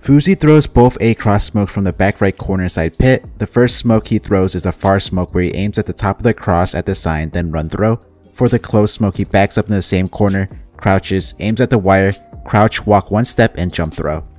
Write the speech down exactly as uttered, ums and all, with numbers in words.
Phzy throws both A cross smokes from the back right corner side pit. The first smoke he throws is a far smoke where he aims at the top of the cross at the sign, then run throw. For the close smoke, he backs up in the same corner, crouches, aims at the wire, crouch, walk one step, and jump throw.